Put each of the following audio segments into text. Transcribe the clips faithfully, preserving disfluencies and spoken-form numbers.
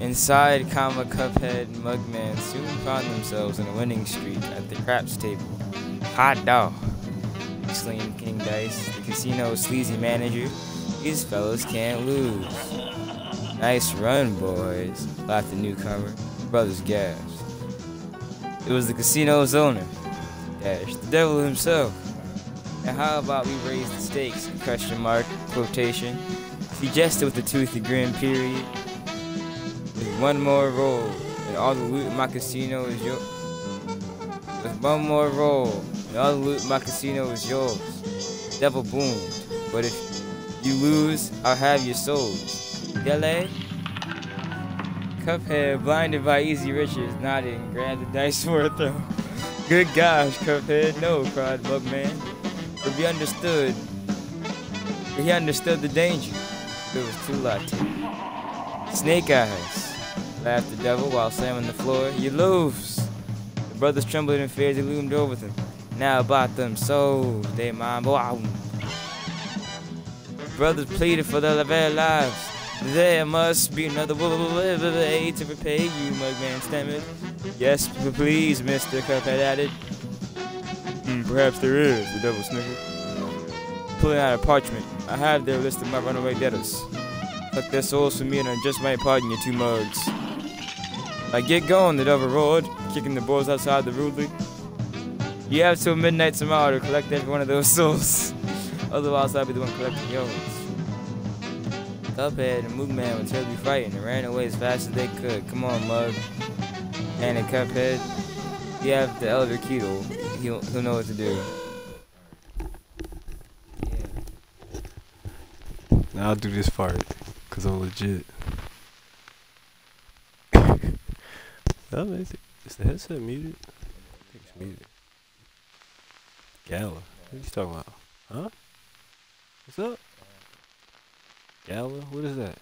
Inside, comma, Cuphead and Mugman soon found themselves on a winning streak at the craps table. Hot dog! Exclaimed King Dice, the casino's sleazy manager. These fellows can't lose. Nice run, boys, laughed the newcomer. The brothers gasped. It was the casino's owner, Dash, the devil himself. And how about we raise the stakes? Question mark, quotation. He jested with a toothy grin, period. With one more roll, and all the loot in my casino is yours. With one more roll, and all the loot in my casino is yours. The devil boomed. But if you lose, I'll have your souls. Yele? Cuphead, blinded by easy riches, nodded and grabbed the dice for a throw. Good gosh, Cuphead, no, cried Mugman. For he understood, for he understood the danger. It was too late. Snake eyes, laughed the devil while slamming the floor. You lose. The brothers trembled in fear as he loomed over them. Now about them souls, they mind. Wow. The brothers pleaded for their very lives. There must be another way to repay you, Mugman stammered. Yes, please, Mister Cuphead added. Hmm, perhaps there is, the devil snickered. Pulling out a parchment, I have their list of my runaway debtors. Collect their souls for me and I just might pardon your two mugs. I get going, the devil roared, kicking the boys outside the rudely. You have till midnight tomorrow to collect every one of those souls. Otherwise, I'll be the one collecting yours. Cuphead and Mugman were terribly frightened and ran away as fast as they could. Come on, Mug. And Cuphead, you have the elder key to he'll, he'll know what to do. Now I'll do this part, cause I'm legit. Oh, is, it, is the headset muted? I think it's muted. Gala. What are you talking about? Huh? What's up? Gala? What is that?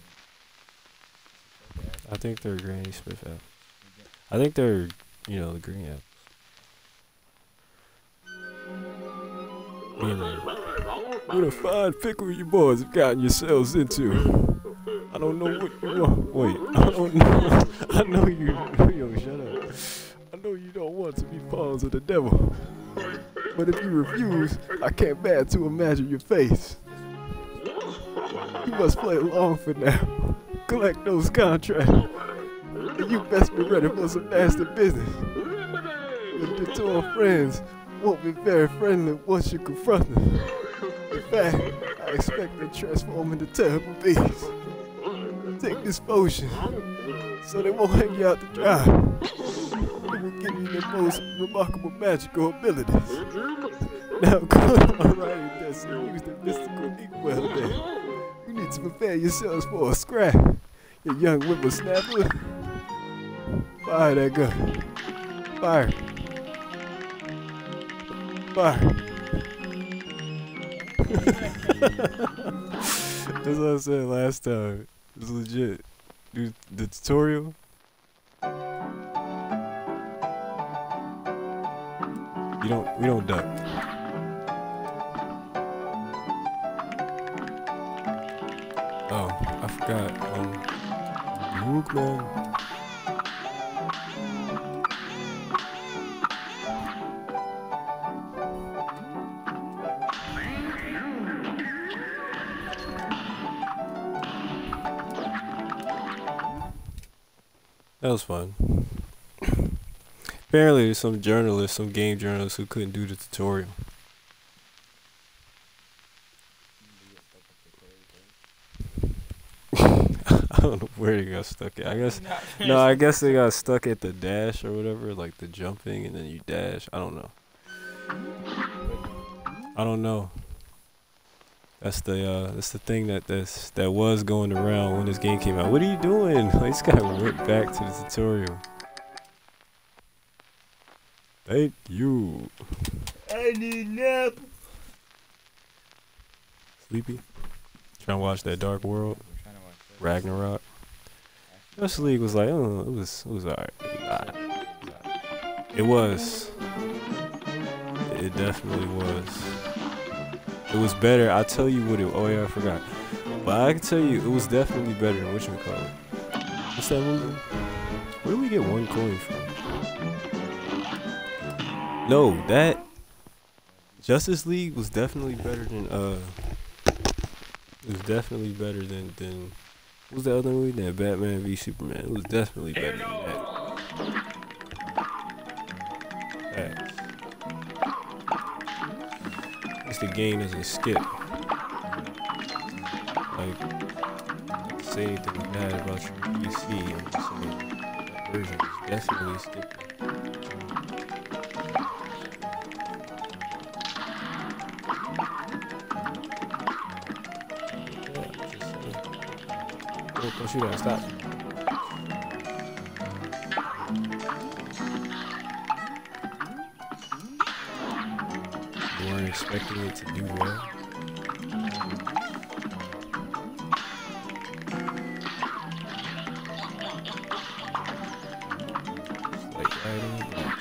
I think they're Granny Smith apples. I think they're, you know, the green apples. You know, what a fine pickle you boys have gotten yourselves into. I don't know what you want. Wait, I don't know. I know you. Yo, shut up. I know you don't want to be pawns of the devil. But if you refuse, I can't bear to imagine your face. You must play along for now. Collect those contracts. And you best be ready for some nasty business. Your torn friends won't be very friendly once you confront them. In fact, I expect they transform into terrible beasts. Take this potion, so they won't hang you out to dry. It will give you the most remarkable magical abilities. Now go on writing this and use the mystical inkwell there. You need to prepare yourselves for a scrap, you young whippersnapper. Fire that gun. Fire. Fire. That's what I said last time. It was legit. Do the tutorial. You don't. We don't duck. Oh, I forgot. Um, Mugman. That was fun. Apparently there's some journalists, some game journalists who couldn't do the tutorial. I don't know where they got stuck at. I guess no, I guess they got stuck at the dash or whatever, like the jumping and then you dash. I don't know. I don't know. That's the uh, that's the thing that that's, that was going around when this game came out. What are you doing? Like, this guy went back to the tutorial. Thank you. I need a nap. Sleepy? Trying to watch that Dark World? Ragnarok? Justice League was like, oh, it was, it was alright. It was. It definitely was. It was better. I'll tell you what it. Oh yeah, I forgot. But I can tell you, it was definitely better than whatchamacallit. What's that movie? Where do we get one coin from? No, that Justice League was definitely better than uh. It was definitely better than than. What was the other movie? That Batman v Superman. It was definitely better than that. Facts. At least the game doesn't skip. Like, say anything bad about your P C, I'm just saying that version is definitely skipping. Don't shoot that, stop. You weren't expecting it to do well. Just like right on the block.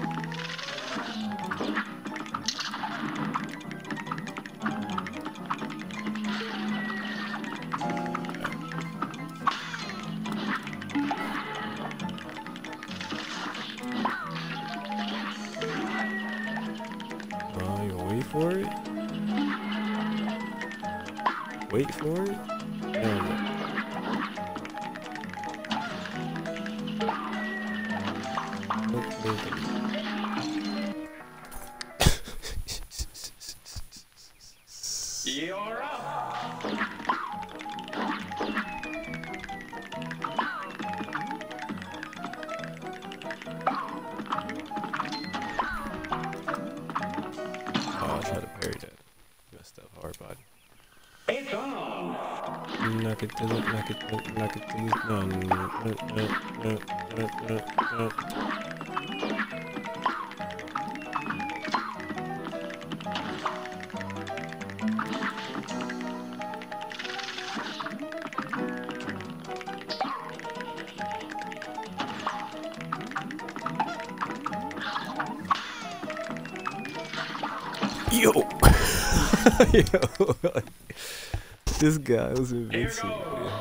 For it? Wait for it? Hell no. Okay. You're up. It's on. Knock it to the, knock it to, knock it to the, no, no, no, no, no, no, no, no. Yo! Yo! This guy was invincible.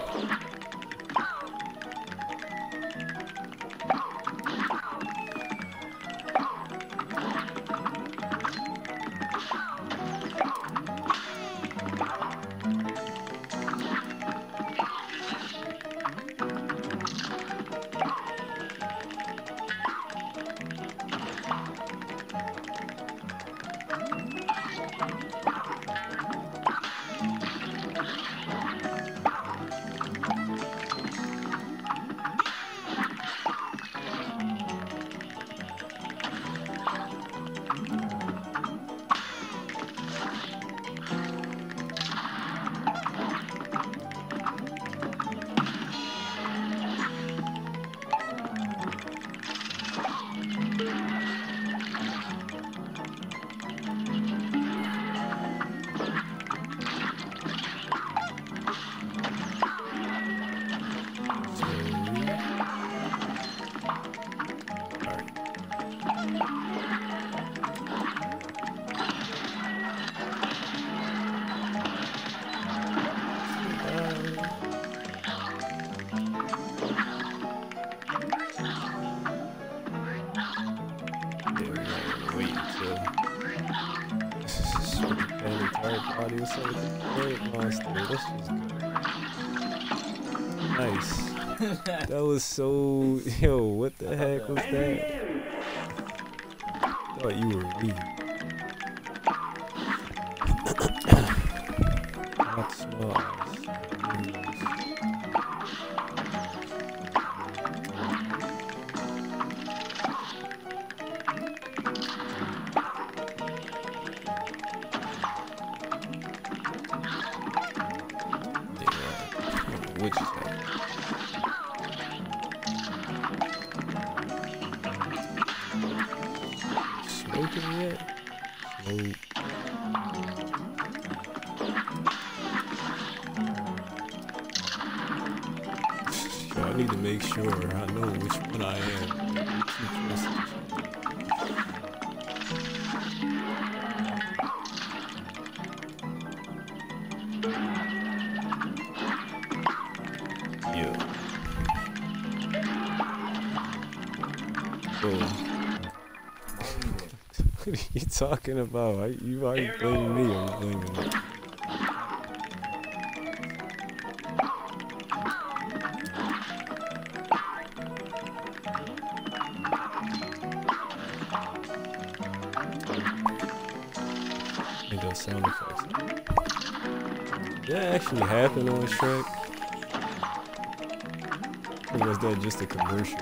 Audio so great monster. This was good. Nice. That was so yo, what the heck was that? Thought you were leaving. Not small. Which is that? Smoking yet? Smoke. Yo, I need to make sure I know which one I am. Yeah. What are you talking about? Are you are you blaming me or are you blaming me? Make those sound effects. Did that actually happen on Shrek? Or was that just a commercial?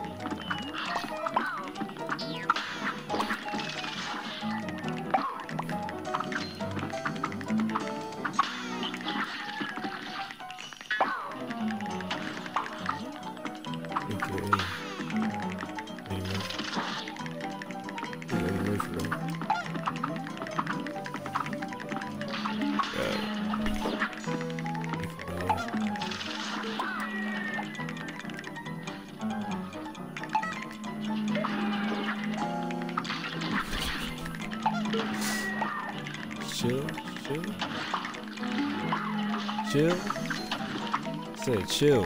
Chill, chill, chill. Said chill.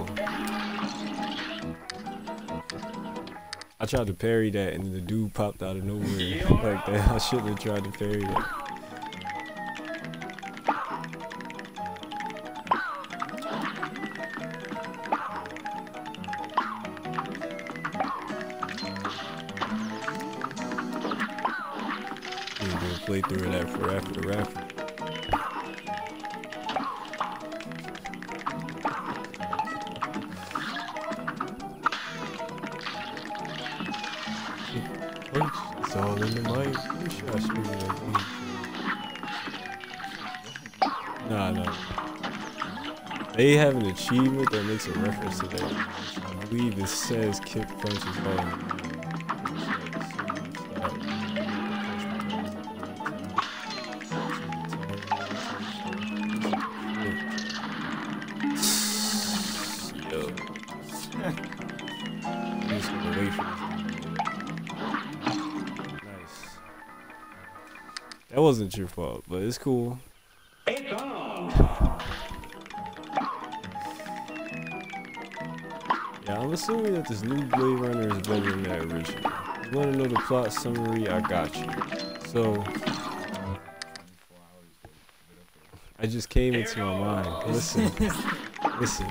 I tried to parry that and the dude popped out of nowhere like that. I shouldn't have tried to parry that. Play through that for after the rapper. It's all in the mic. You should have screwed that thing. Nah, no. They have an achievement that makes a reference to that. I believe it says kick punches all in the mic. That wasn't your fault, but it's cool. It's on. Yeah, I'm assuming that this new Blade Runner is better than that original. You want to know the plot summary? I got you. So, I just came into my mind. Listen, listen.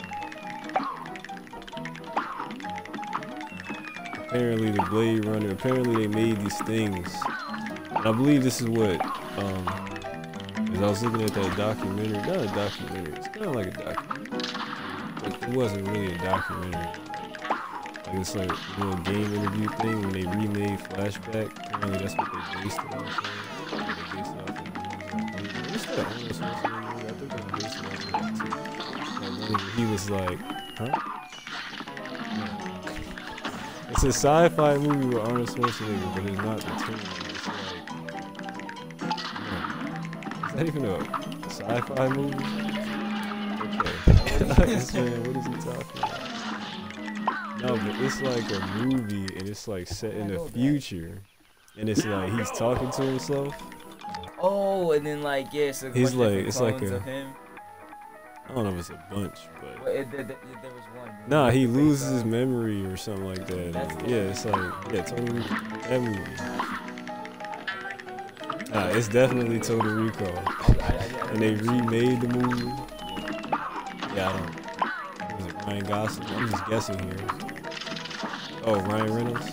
Apparently, the Blade Runner. Apparently, they made these things. I believe this is what, um, as I was looking at that documentary, not a documentary, it's kind of like a documentary, but it wasn't really a documentary. Like it's like a little game interview thing when they remade Flashback. Apparently that's what they based it on. They based it off of movies. What's that? Arnold Schwarzenegger movie? I think they based it off of that too. Like, he was like, huh? It's a sci-fi movie with Arnold Schwarzenegger, but it's not the Terminator. Is that even a sci-fi movie? Okay. This man, what is he talking about? No, but it's like a movie and it's like set in the future. And it's like he's talking to himself. Oh, and then like, yeah, so he's like, it's like a, of him. I don't know if it's a bunch, but. Well, it, there, there was one. Nah, he loses his memory or something like that. And yeah, it's like, yeah, totally, that movie. Nah, it's definitely Total Recall. And they remade the movie. Yeah, I don't. Was it Ryan Gosling? I'm just guessing here. Oh, Ryan Reynolds?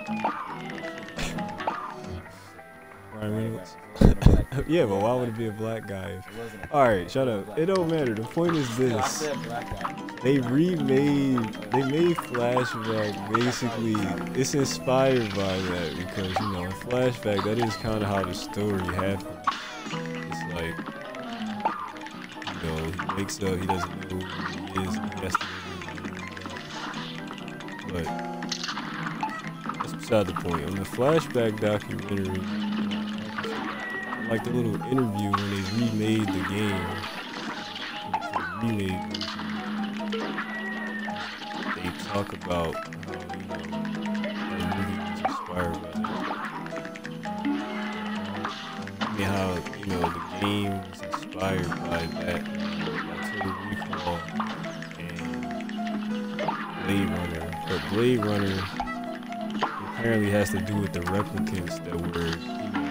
Ryan Reynolds? Yeah, but why would it be a black guy? Alright, shut up. It don't matter. The point is this. They remade, they made Flashback basically, it's inspired by that because, you know, in Flashback, that is kind of how the story happened. It's like, you know, he wakes up, he doesn't know who he is, and he has to do it. But, that's beside the point. On the Flashback documentary, like the little interview when they remade the game, remade they talk about how, you know, that movie was inspired by that. I mean, how, you know, the game was inspired by that, by Total Recall and Blade Runner. But Blade Runner apparently has to do with the replicants that were, you know,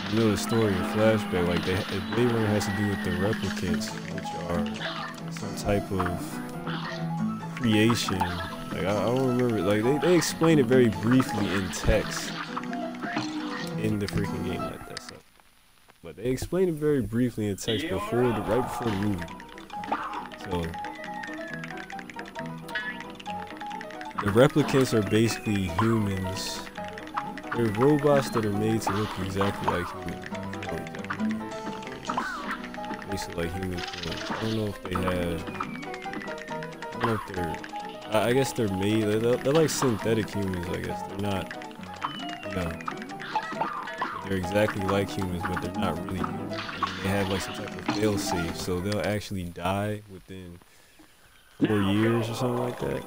you know the story of Flashback, like they, Blade Runner has to do with the replicants, which are some type of creation. Like I, I don't remember, like they, they explain it very briefly in text in the freaking game, like that stuff. But they explain it very briefly in text before the right before the movie. So the replicants are basically humans. They're robots that are made to look exactly like humans. Basically like human clones. I don't know if they have. I don't know if they're. I, I guess they're made. They're, they're like synthetic humans. I guess they're not. You know. They're exactly like humans, but they're not really human. And they have like some type of fail-safe, so they'll actually die within four years or something like that.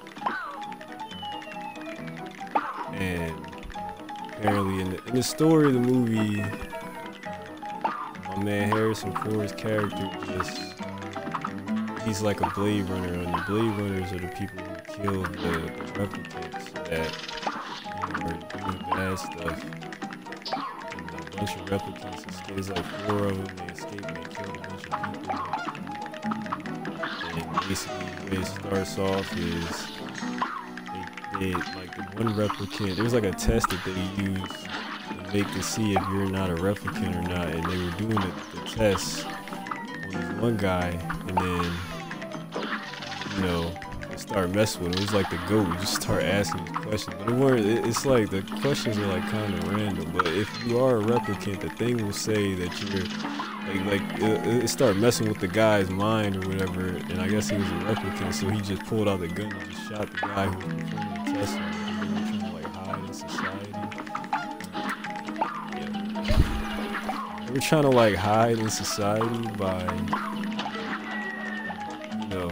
And apparently, in the, in the story of the movie, my man Harrison Ford's character just, he's like a Blade Runner, and the Blade Runners are the people who kill the, the replicants that, you know, are doing bad stuff. And a bunch of replicants escape. There's like four of them, they escape and they kill a bunch of people. And basically the way it starts off is they, like the one replicant, there's like a test that they use to make to see if you're not a replicant or not, and they were doing the, the test on this one guy, and then, you know, they start messing with him. It was like the GOAT, you just start asking these questions, but it weren't, it, it's like the questions are like kind of random, but if you are a replicant, the thing will say that you're, like, like it, it started messing with the guy's mind or whatever, and I guess he was a replicant, so he just pulled out the gun and just shot the guy who was performing the test on him. They were trying to like hide in society. Yeah. They were trying to like hide in society by, you know,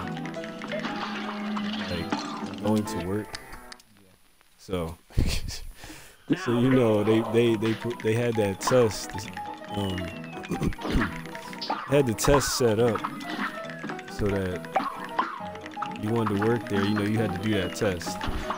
like going to work. So, so you know, they they they put, they had that test. Um, had the test set up so that you wanted to work there, you know, you had to do that test.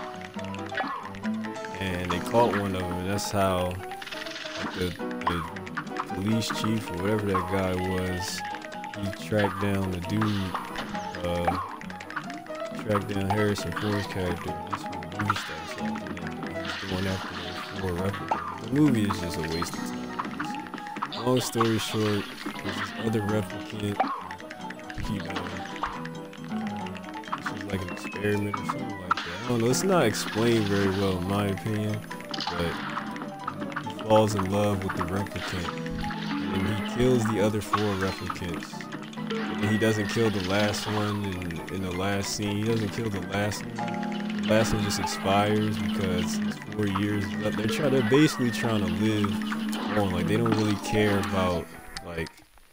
And they caught one of them, and that's how like, the, the police chief or whatever that guy was, he tracked down the dude, uh, tracked down Harrison Ford's character, and that's when the movie starts off, and then he's going after those four replicants. The movie is just a waste of time. Long story short, there's this other replicant, you know, this is like an experiment or something like that. I don't know, it's not explained very well in my opinion, but he falls in love with the replicant, and he kills the other four replicants. And he doesn't kill the last one in, in the last scene, he doesn't kill the last one. The last one just expires because it's four years left. They're, try, they're basically trying to live on, like they don't really care about like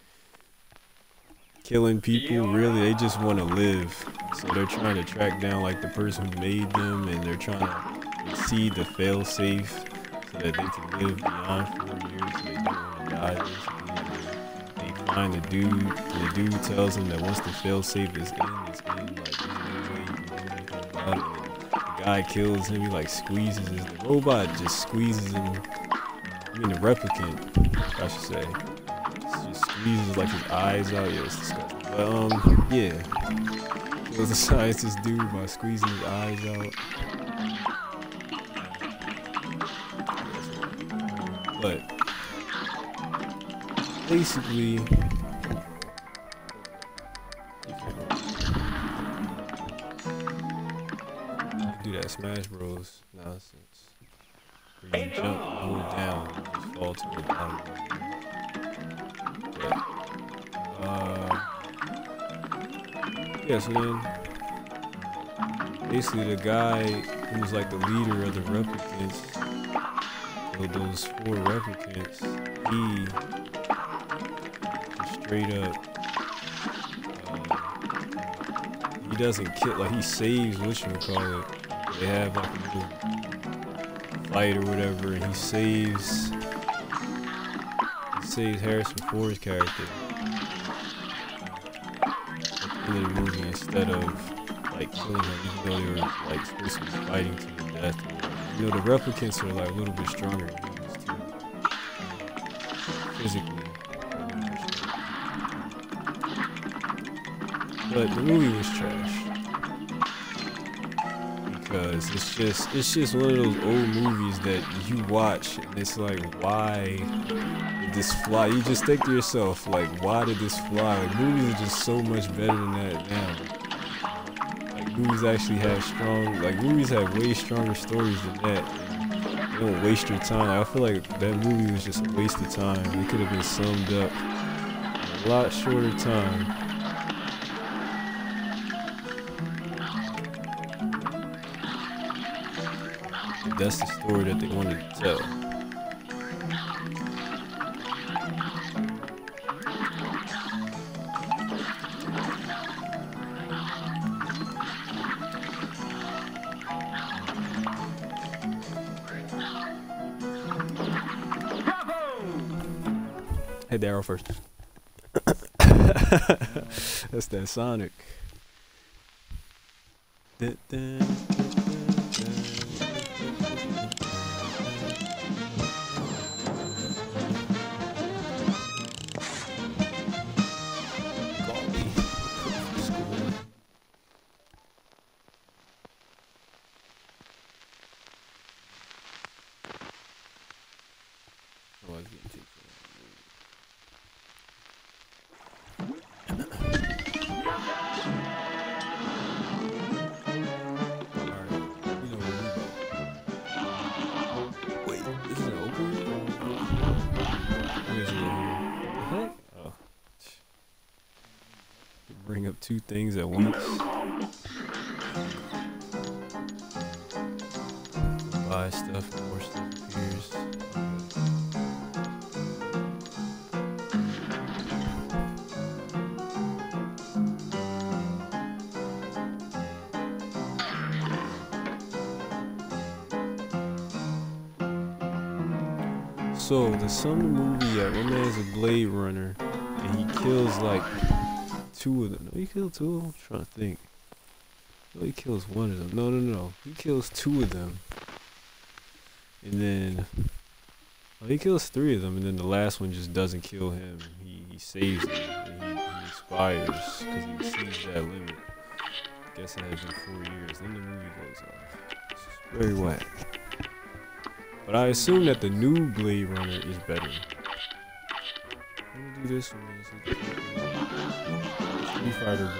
killing people, really, they just want to live. So they're trying to track down like the person who made them, and they're trying to exceed the fail safe so that they can live beyond four years so they don't want to die. Basically, they find the dude, and the dude tells them that once the fail safe is in, it's in, like there's no way you can do anything about it. And the guy kills him, he like squeezes his, the robot just squeezes him. I mean the replicant, I should say. Just, just squeezes like his eyes out. Yeah, it's disgusting. But um, yeah. Kills the scientist dude by squeezing his eyes out. But basically, do that Smash Bros nonsense. Where you jump, hold down, and just fall to the bottom. But, uh, yeah, so then, basically the guy who was like the leader of the replicants, of those four replicants, he just straight up, uh, he doesn't kill, like he saves, whatchamacallit. They have like a little fight or whatever, and he saves he saves Harrison Ford's character at the end of the movie instead of like killing him, even though they were like supposed to be fighting to the death. You know, the replicants are like a little bit stronger than humans too. physically. But the movie was trash. Because it's just it's just one of those old movies that you watch and it's like, why did this fly? You just think to yourself, like, why did this fly? Like, movies are just so much better than that now. Like, movies actually have strong, like, movies have way stronger stories than that. And they don't waste your time. I feel like that movie was just a waste of time. It could have been summed up in a lot shorter time. That's the story that they wanted to tell. Hey, Daryl first. That's that Sonic. Dun, dun, dun, dun. Bring up two things at once. Buy stuff, more stuff appears. So the some movie, uh, one man's a Blade Runner, and he kills like two of them. No, he killed two of them. I'm trying to think. No, he kills one of them. No, no, no. He kills two of them. And then well, he kills three of them, and then the last one just doesn't kill him. He, he saves him, and he, he expires because he exceeds that limit. I guess it has been four years. Then the movie goes off. It's just very whack. But I assume that the new Blade Runner is better. Let me do this one. Street Fighter.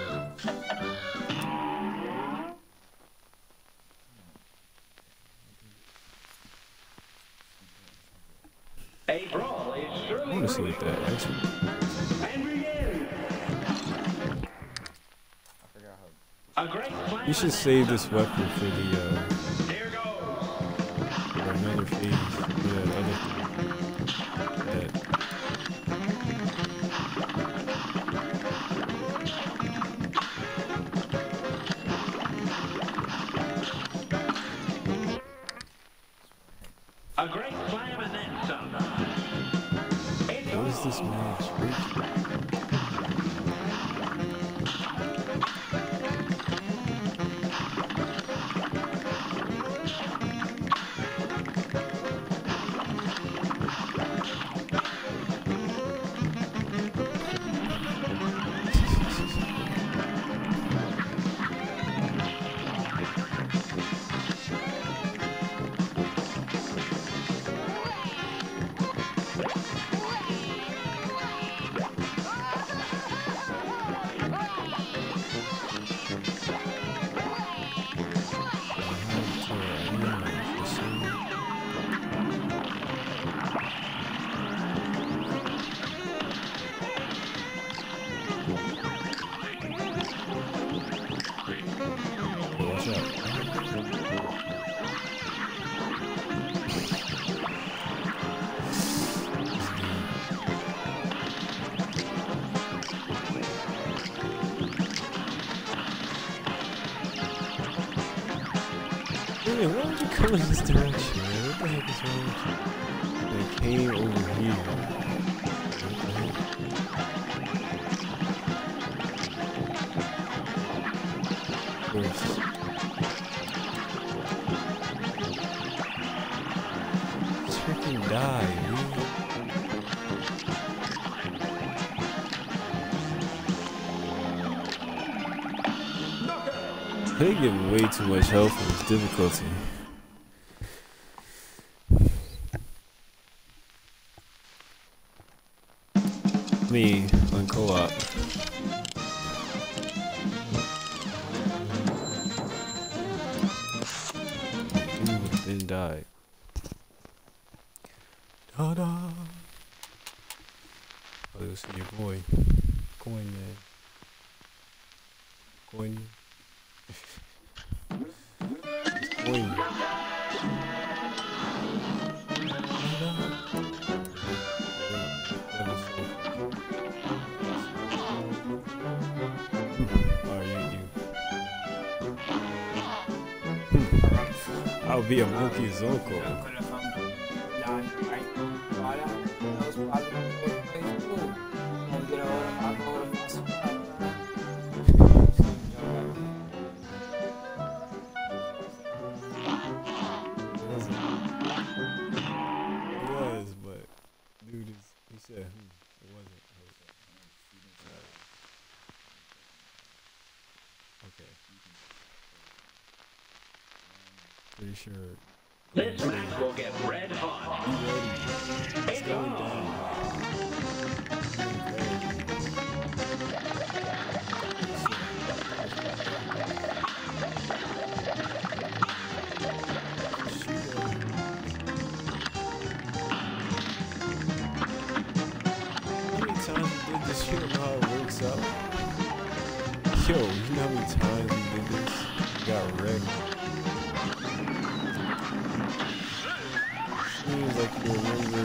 A brawl is I surely want to see what that actually. and begin. A great plan. You should save this weapon for the uh, Here goes. for another phase. For that other thing. That A great slam and then some. what is this man's trick? Man, why would you come in this direction, man? What the heck is wrong with you? They came over here. What the heck? Of course. Freaking die, dude. They getting way too much health for this difficulty. Me on co-op. Then died. Da da. Oh, this is your boy, Coin Man. Coin. It's Coin. Are you you? I'll be a monkey's uncle. Yeah, hmm, it wasn't. Okay. Pretty sure. This match will get red hot. It's going down. How many times did this shit know how it works out? Yo, you know how many times